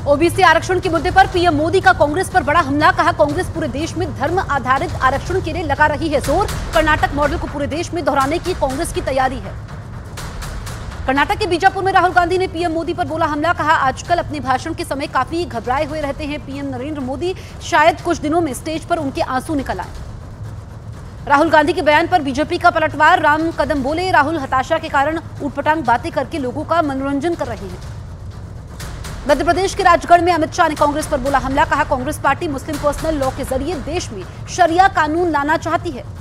OBC आरक्षण के मुद्दे पर पीएम मोदी का कांग्रेस पर बड़ा हमला। कहा, कांग्रेस पूरे देश में धर्म आधारित आरक्षण के लिए लगा रही है जोर। कर्नाटक मॉडल को पूरे देश में दोहराने की कांग्रेस की तैयारी है। कर्नाटक के बीजापुर में राहुल गांधी ने पीएम मोदी पर बोला हमला। कहा, आजकल अपने भाषण के समय काफी घबराए हुए रहते हैं पीएम नरेंद्र मोदी। शायद कुछ दिनों में स्टेज पर उनके आंसू निकल आए। राहुल गांधी के बयान पर बीजेपी का पलटवार। राम कदम बोले, राहुल हताशा के कारण ऊटपटांग बातें करके लोगों का मनोरंजन कर रहे हैं। मध्य प्रदेश के राजगढ़ में अमित शाह ने कांग्रेस पर बोला हमला। कहा, Congress party Muslim personal law के जरिए देश में शरिया कानून लाना चाहती है।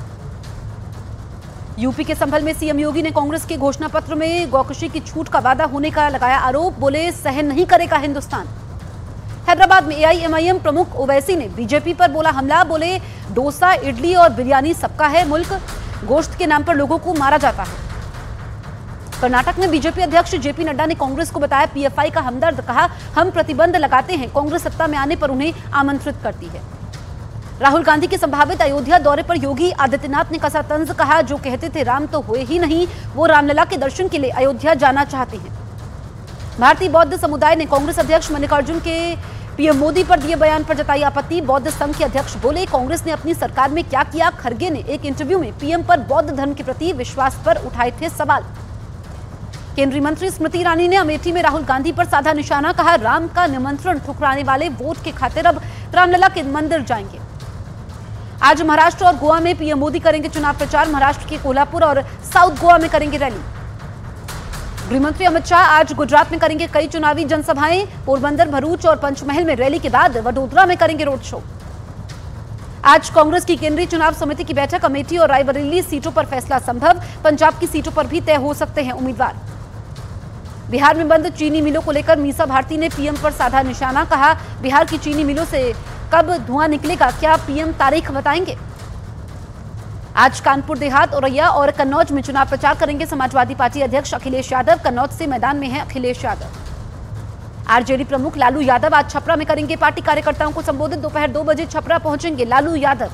यूपी के संभल में सीएम योगी ने कांग्रेस के घोषणा पत्र में गौकशी की छूट का वादा होने का लगाया आरोप। बोले, सहन नहीं करेगा हिंदुस्तान। हैदराबाद में एआईएमआईएम प्रमुख ओवैसी ने बीजेपी पर बोला हमला। बोले, डोसा, इडली और बिरयानी सबका है मुल्क, गोश्त के नाम पर लोगों को मारा जाता है। कर्नाटक में बीजेपी अध्यक्ष जेपी नड्डा ने कांग्रेस को बताया पीएफआई का हमदर्द। कहा, हम प्रतिबंध लगाते हैं, कांग्रेस सत्ता में आने पर उन्हें आमंत्रित करती है। राहुल गांधी के संभावित अयोध्या दौरे पर योगी आदित्यनाथ ने कसा तंज। कहा, जो कहते थे राम तो हुए ही नहीं, वो रामलला के दर्शन के लिए अयोध्या जाना चाहते हैं। भारतीय बौद्ध समुदाय ने कांग्रेस अध्यक्ष मल्लिकार्जुन के पीएम मोदी पर दिए बयान पर जताई आपत्ति। बौद्ध संघ के अध्यक्ष बोले, कांग्रेस ने अपनी सरकार में क्या किया। खरगे ने एक इंटरव्यू में पीएम पर बौद्ध धर्म के प्रति विश्वास पर उठाए थे सवाल। केंद्रीय मंत्री स्मृति ईरानी ने अमेठी में राहुल गांधी पर साधा निशाना। कहा, राम का निमंत्रण ठुकराने वाले वोट के खातिर अब रामलला के मंदिर जाएंगे। आज महाराष्ट्र और गोवा में पीएम मोदी करेंगे चुनाव प्रचार। महाराष्ट्र के कोल्हापुर और साउथ गोवा में करेंगे रैली। गृहमंत्री अमित शाह आज गुजरात में करेंगे कई चुनावी जनसभाएं। पोरबंदर, भरूच और पंचमहल में रैली के बाद वडोदरा में करेंगे रोड शो। आज कांग्रेस की केंद्रीय चुनाव समिति की बैठक। अमेठी और रायबरेली सीटों पर फैसला संभव। पंजाब की सीटों पर भी तय हो सकते हैं उम्मीदवार। बिहार में बंद चीनी मिलों को लेकर मीसा भारती ने पीएम पर साधा निशाना। कहा, बिहार की चीनी मिलों से कब धुआं निकलेगा, क्या पीएम तारीख बताएंगे। आज कानपुर देहात, औरैया और कन्नौज में चुनाव प्रचार करेंगे समाजवादी पार्टी अध्यक्ष अखिलेश यादव। कन्नौज से मैदान में है अखिलेश यादव। आरजेडी प्रमुख लालू यादव आज छपरा में करेंगे पार्टी कार्यकर्ताओं को संबोधित। दोपहर 2 बजे छपरा पहुंचेंगे लालू यादव।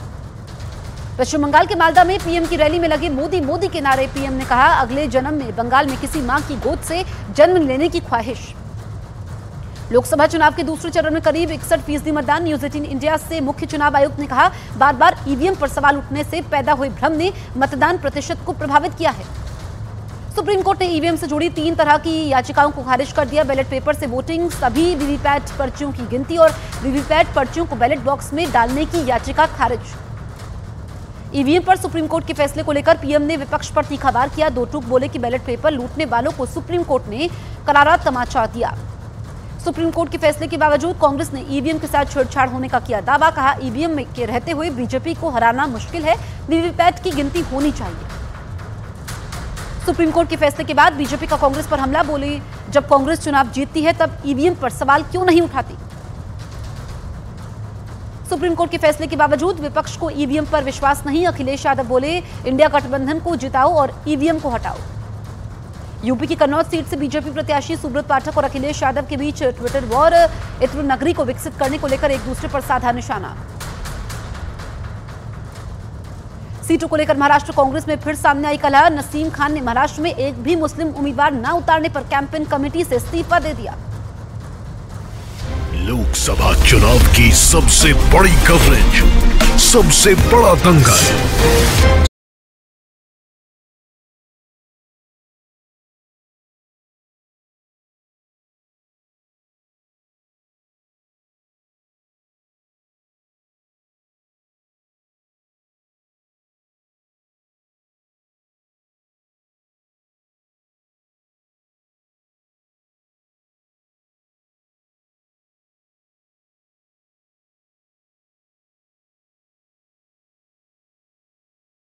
पश्चिम बंगाल के मालदा में पीएम की रैली में लगे मोदी मोदी के नारे। पीएम ने कहा, अगले जन्म में बंगाल में किसी मां की गोद से जन्म लेने की ख्वाहिश। लोकसभा चुनाव के दूसरे चरण में करीब 61% मतदान। न्यूज 18 इंडिया से मुख्य चुनाव आयुक्त ने कहा, बार बार ईवीएम पर सवाल उठने से पैदा हुए भ्रम ने मतदान प्रतिशत को प्रभावित किया है। सुप्रीम कोर्ट ने ईवीएम से जुड़ी 3 तरह की याचिकाओं को खारिज कर दिया। बैलेट पेपर से वोटिंग, सभी वीवीपैट पर्चियों की गिनती और वीवीपैट पर्चियों को बैलेट बॉक्स में डालने की याचिका खारिज। ईवीएम पर सुप्रीम कोर्ट के फैसले को लेकर पीएम ने विपक्ष पर तीखा वार किया। 2 टूक बोले कि बैलेट पेपर लूटने वालों को सुप्रीम कोर्ट ने करारा तमाचा दिया। सुप्रीम कोर्ट के फैसले के बावजूद कांग्रेस ने ईवीएम के साथ छेड़छाड़ होने का किया दावा। कहा, ईवीएम में के रहते हुए बीजेपी को हराना मुश्किल है, वीवीपैट की गिनती होनी चाहिए। सुप्रीम कोर्ट के फैसले के बाद बीजेपी का कांग्रेस पर हमला। बोले, जब कांग्रेस चुनाव जीतती है तब ईवीएम पर सवाल क्यों नहीं उठाती। सुप्रीम कोर्ट के फैसले के बावजूद विपक्ष को ईवीएम पर विश्वास नहीं। अखिलेश यादव बोले, इंडिया गठबंधन को जिताओ और ईवीएम को हटाओ। यूपी की कन्नौज सीट से बीजेपी प्रत्याशी सुब्रत पाठक और अखिलेश यादव के बीच ट्विटर वॉर। इत्र नगरी को विकसित करने को लेकर एक दूसरे पर साधा निशाना। सीटों को लेकर महाराष्ट्र कांग्रेस में फिर सामने आई कलह। नसीम खान ने महाराष्ट्र में एक भी मुस्लिम उम्मीदवार न उतारने पर कैंपेन कमेटी से इस्तीफा दे दिया। लोकसभा चुनाव की सबसे बड़ी कवरेज, सबसे बड़ा दंगल।